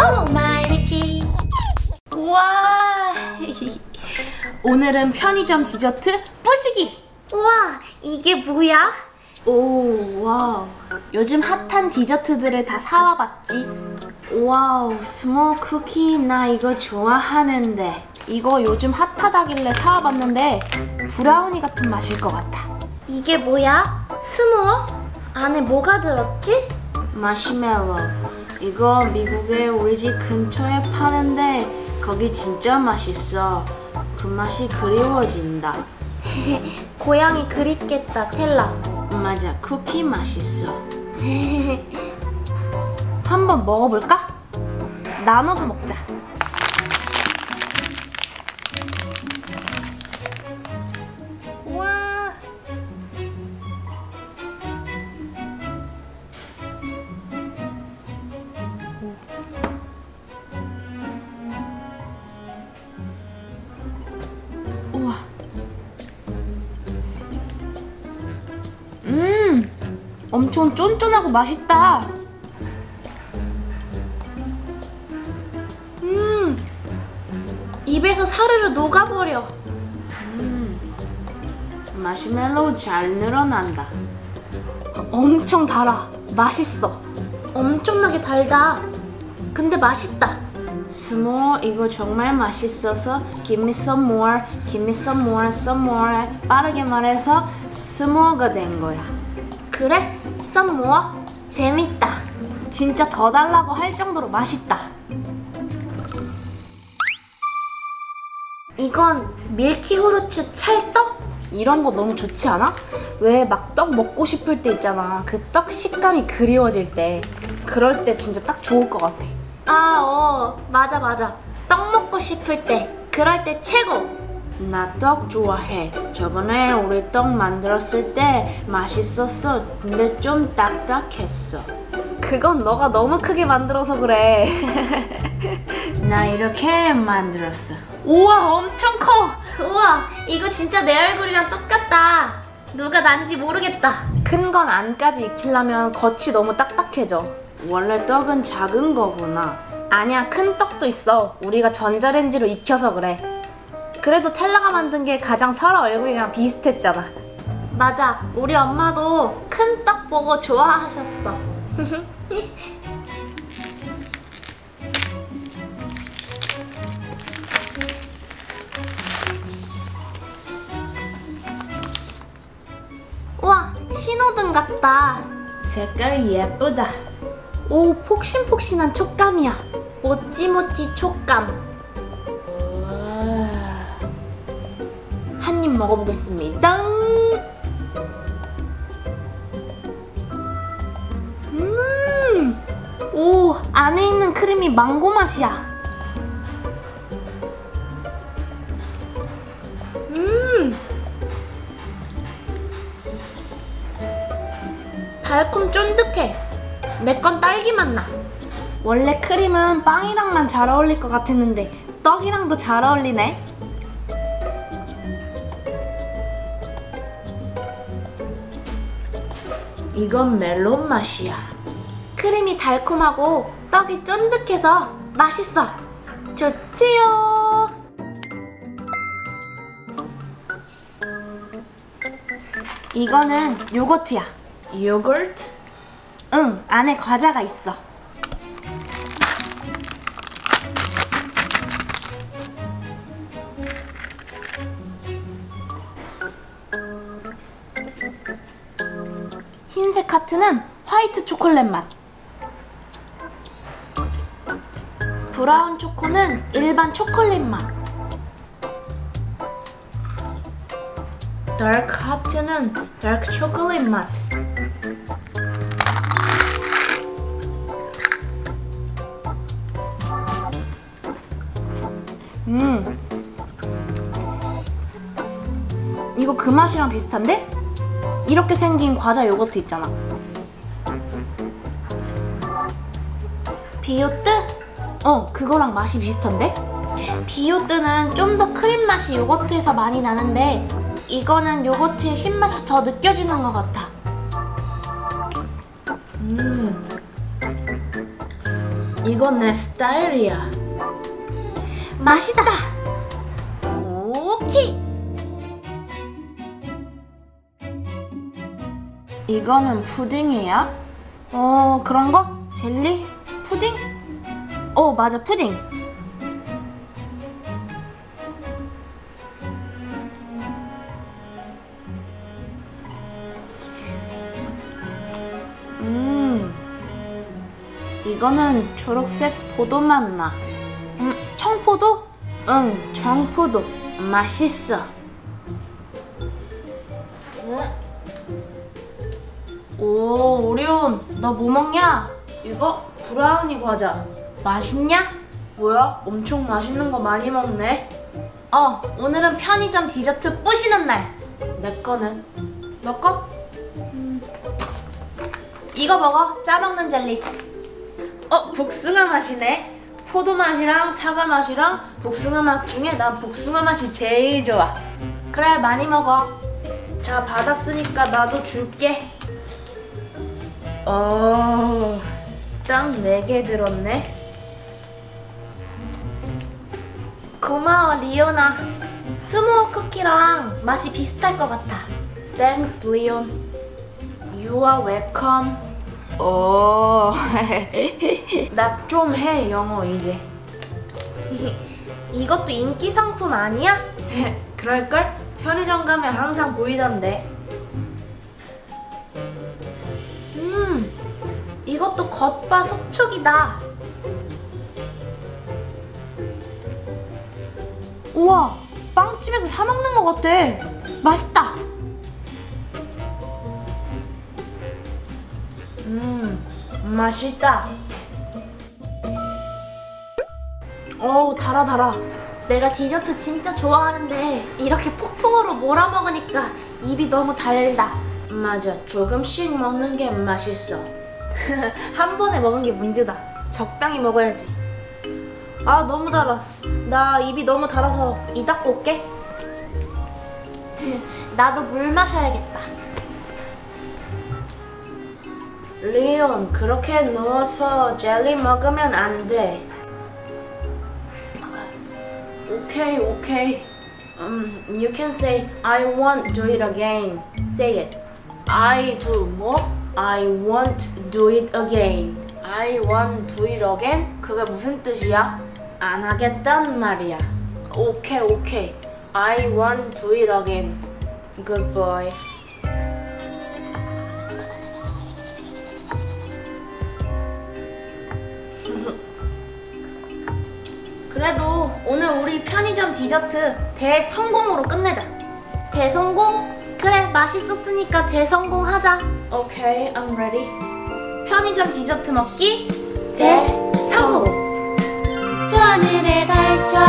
오 마이 미키. 우와. 오늘은 편의점 디저트 뿌시기. 우와, 이게 뭐야? 오, 와우. 요즘 핫한 디저트들을 다 사와봤지. 와우, 스몰 쿠키 나 이거 좋아하는데. 이거 요즘 핫하다길래 사와봤는데 브라우니 같은 맛일 것 같아. 이게 뭐야? 스모어? 안에 뭐가 들었지? 마시멜로. 이거 미국에 우리 집 근처에 파는데 거기 진짜 맛있어. 그 맛이 그리워진다. 고양이 그립겠다, 텔라. 맞아, 쿠키 맛있어. 한번 먹어볼까? 나눠서 먹자. 우와. 우와. 엄청 쫀쫀하고 맛있다. 입에서 사르르 녹아버려. 마시멜로우 잘 늘어난다. 엄청 달아. 맛있어. 엄청나게 달다. 근데 맛있다. 스몰 이거 정말 맛있어서 give me some more, give me some more, some more. 빠르게 말해서 스몰가 된 거야. 그래? some more? 재밌다. 진짜 더 달라고 할 정도로 맛있다. 이건 밀키 후르츠 찰떡? 이런 거 너무 좋지 않아? 왜 막 떡 먹고 싶을 때 있잖아. 그 떡 식감이 그리워질 때. 그럴 때 진짜 딱 좋을 것 같아. 맞아. 떡 먹고 싶을 때, 그럴 때 최고. 나 떡 좋아해. 저번에 우리 떡 만들었을 때 맛있었어. 근데 좀 딱딱했어. 그건 너가 너무 크게 만들어서 그래. 나 이렇게 만들었어. 우와, 엄청 커. 우와, 이거 진짜 내 얼굴이랑 똑같다. 누가 난지 모르겠다. 큰 건 안까지 익히려면 겉이 너무 딱딱해져. 원래 떡은 작은 거구나. 아니야, 큰 떡도 있어. 우리가 전자레인지로 익혀서 그래. 그래도 텔라가 만든 게 가장 설아 얼굴이랑 비슷했잖아. 맞아, 우리 엄마도 큰 떡 보고 좋아하셨어. 우와, 신호등 같다. 색깔 예쁘다. 오, 폭신폭신한 촉감이야. 모찌모찌 촉감. 한 입 먹어보겠습니다. 오, 안에 있는 크림이 망고 맛이야. 달콤 쫀득해. 내 건 딸기 맛 나. 원래 크림은 빵이랑만 잘 어울릴 것 같았는데 떡이랑도 잘 어울리네. 이건 멜론 맛이야. 크림이 달콤하고 떡이 쫀득해서 맛있어. 좋지요. 이거는 요거트야. 요거트? 응, 안에 과자가 있어. 흰색 하트는 화이트 초콜릿 맛. 브라운 초코는 일반 초콜릿 맛. 다크 하트는 다크 초콜릿 맛. 이거 그 맛이랑 비슷한데? 이렇게 생긴 과자 요거트 있잖아. 비오뜨? 그거랑 맛이 비슷한데? 비오뜨는 좀 더 크림 맛이 요거트에서 많이 나는데 이거는 요거트의 신맛이 더 느껴지는 것 같아. 이건 내 스타일이야. 맛있다. 오케이. 이거는 푸딩이야? 그런 거? 젤리? 푸딩? 맞아, 푸딩. 이거는 초록색 포도 맛 나. 청포도? 응, 청포도. 맛있어. 오, 오리온, 너 뭐 먹냐? 이거 브라우니 과자. 맛있냐? 뭐야? 엄청 맛있는 거 많이 먹네. 오늘은 편의점 디저트 뿌시는 날. 내 거는? 너 거? 이거 먹어. 짜먹는 젤리. 복숭아 맛이네. 포도 맛이랑 사과 맛이랑 복숭아 맛 중에 난 복숭아 맛이 제일 좋아. 그래, 많이 먹어. 자, 받았으니까 나도 줄게. 딱 4개 들었네. 고마워, 리오나. 스모어 쿠키랑 맛이 비슷할 것 같아. Thanks, Leon. You are welcome. 나 좀 해, 영어 이제. 이것도 인기 상품 아니야? 그럴걸? 편의점 가면 항상 보이던데. 이것도 겉바 속촉이다. 우와, 빵집에서 사 먹는 것 같아. 맛있다. 맛있다. 달아. 내가 디저트 진짜 좋아하는데 이렇게 폭풍으로 몰아먹으니까 입이 너무 달다. 맞아, 조금씩 먹는 게 맛있어. 한 번에 먹은 게 문제다. 적당히 먹어야지. 너무 달아. 나 입이 너무 달아서 이 닦고 올게. 나도 물 마셔야겠다. 리온, 그렇게 누워서 젤리 먹으면 안 돼. 오케이. You can say I won't do it again. Say it. I do 뭐? I won't do it again. I won't do it again? 그게 무슨 뜻이야? 안 하겠단 말이야. 오케이. I won't do it again. Good boy. 그래도 오늘 우리 편의점 디저트 대성공으로 끝내자. 대성공? 그래, 맛있었으니까 대성공하자. Okay, I'm ready. 편의점 디저트 먹기 대성공. 저 하늘의 달처럼